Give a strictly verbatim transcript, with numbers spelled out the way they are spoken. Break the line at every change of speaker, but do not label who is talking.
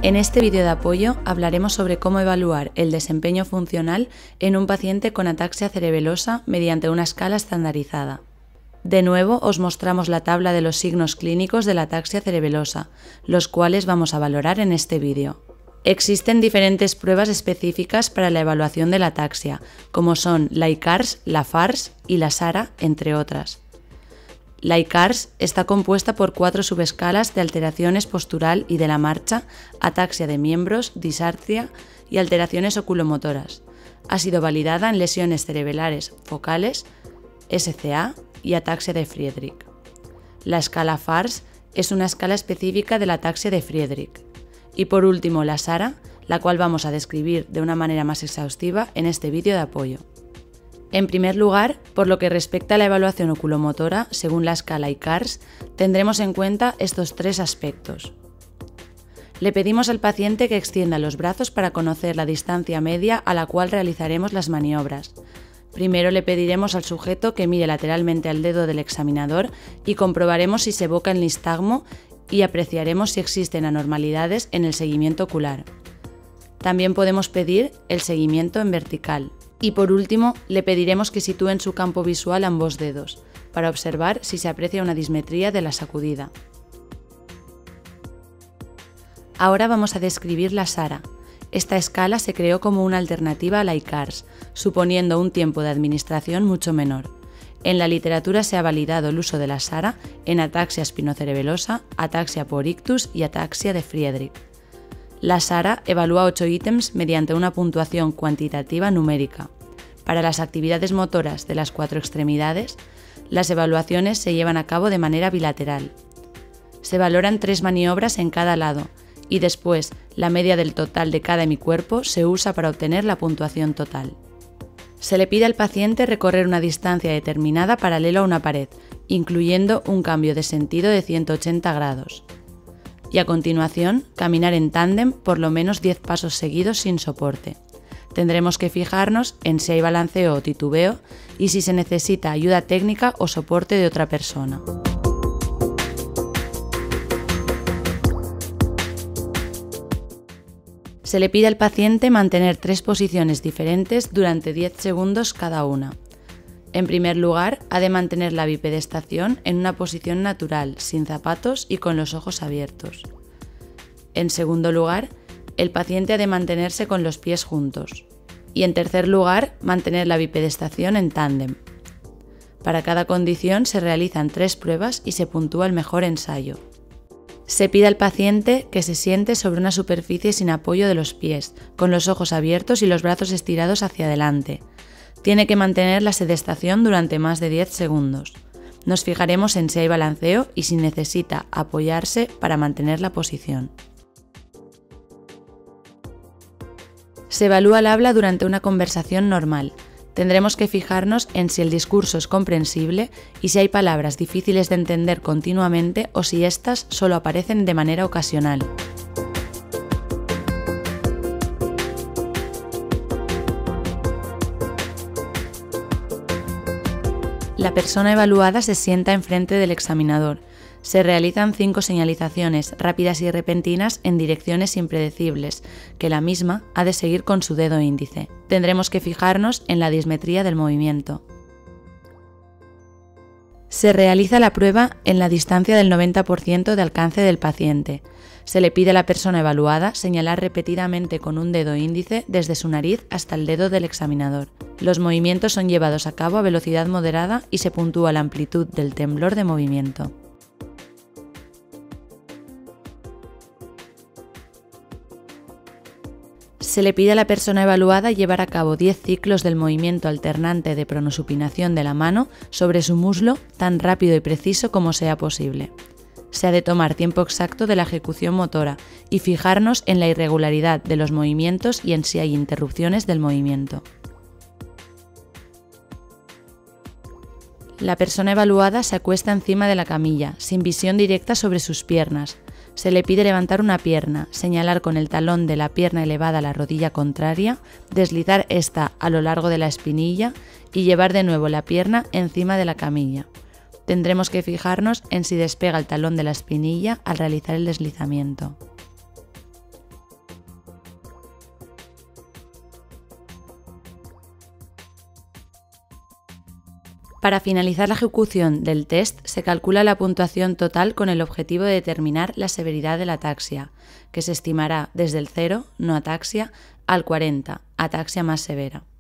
En este vídeo de apoyo hablaremos sobre cómo evaluar el desempeño funcional en un paciente con ataxia cerebelosa mediante una escala estandarizada. De nuevo os mostramos la tabla de los signos clínicos de la ataxia cerebelosa, los cuales vamos a valorar en este vídeo. Existen diferentes pruebas específicas para la evaluación de la ataxia, como son la I C A R S, la F A R S y la S A R A, entre otras. La I C A R S está compuesta por cuatro subescalas de alteraciones postural y de la marcha, ataxia de miembros, disartria y alteraciones oculomotoras. Ha sido validada en lesiones cerebelares focales, S C A y ataxia de Friedreich. La escala F A R S es una escala específica de la ataxia de Friedreich. Y por último la S A R A, la cual vamos a describir de una manera más exhaustiva en este vídeo de apoyo. En primer lugar, por lo que respecta a la evaluación oculomotora, según la escala I C A R S, tendremos en cuenta estos tres aspectos. Le pedimos al paciente que extienda los brazos para conocer la distancia media a la cual realizaremos las maniobras. Primero le pediremos al sujeto que mire lateralmente al dedo del examinador y comprobaremos si se evoca el nistagmo y apreciaremos si existen anormalidades en el seguimiento ocular. También podemos pedir el seguimiento en vertical. Y por último, le pediremos que sitúe en su campo visual ambos dedos, para observar si se aprecia una dismetría de la sacudida. Ahora vamos a describir la S A R A. Esta escala se creó como una alternativa a la I C A R S, suponiendo un tiempo de administración mucho menor. En la literatura se ha validado el uso de la S A R A en ataxia espinocerebelosa, ataxia por ictus y ataxia de Friedreich. La S A R A evalúa ocho ítems mediante una puntuación cuantitativa numérica. Para las actividades motoras de las cuatro extremidades, las evaluaciones se llevan a cabo de manera bilateral. Se valoran tres maniobras en cada lado y después la media del total de cada hemicuerpo se usa para obtener la puntuación total. Se le pide al paciente recorrer una distancia determinada paralela a una pared, incluyendo un cambio de sentido de ciento ochenta grados. Y a continuación, caminar en tándem por lo menos diez pasos seguidos sin soporte. Tendremos que fijarnos en si hay balanceo o titubeo y si se necesita ayuda técnica o soporte de otra persona. Se le pide al paciente mantener tres posiciones diferentes durante diez segundos cada una. En primer lugar, ha de mantener la bipedestación en una posición natural, sin zapatos y con los ojos abiertos. En segundo lugar, el paciente ha de mantenerse con los pies juntos. Y en tercer lugar, mantener la bipedestación en tándem. Para cada condición se realizan tres pruebas y se puntúa el mejor ensayo. Se pide al paciente que se siente sobre una superficie sin apoyo de los pies, con los ojos abiertos y los brazos estirados hacia adelante. Tiene que mantener la sedestación durante más de diez segundos. Nos fijaremos en si hay balanceo y si necesita apoyarse para mantener la posición. Se evalúa el habla durante una conversación normal. Tendremos que fijarnos en si el discurso es comprensible y si hay palabras difíciles de entender continuamente o si éstas solo aparecen de manera ocasional. La persona evaluada se sienta enfrente del examinador. Se realizan cinco señalizaciones rápidas y repentinas en direcciones impredecibles, que la misma ha de seguir con su dedo índice. Tendremos que fijarnos en la dismetría del movimiento. Se realiza la prueba en la distancia del noventa por ciento de alcance del paciente. Se le pide a la persona evaluada señalar repetidamente con un dedo índice desde su nariz hasta el dedo del examinador. Los movimientos son llevados a cabo a velocidad moderada y se puntúa la amplitud del temblor de movimiento. Se le pide a la persona evaluada llevar a cabo diez ciclos del movimiento alternante de pronosupinación de la mano sobre su muslo tan rápido y preciso como sea posible. Se ha de tomar tiempo exacto de la ejecución motora y fijarnos en la irregularidad de los movimientos y en si hay interrupciones del movimiento. La persona evaluada se acuesta encima de la camilla, sin visión directa sobre sus piernas. Se le pide levantar una pierna, señalar con el talón de la pierna elevada a la rodilla contraria, deslizar esta a lo largo de la espinilla y llevar de nuevo la pierna encima de la camilla. Tendremos que fijarnos en si despega el talón de la espinilla al realizar el deslizamiento. Para finalizar la ejecución del test, se calcula la puntuación total con el objetivo de determinar la severidad de la ataxia, que se estimará desde el cero, no ataxia, al cuarenta, ataxia más severa.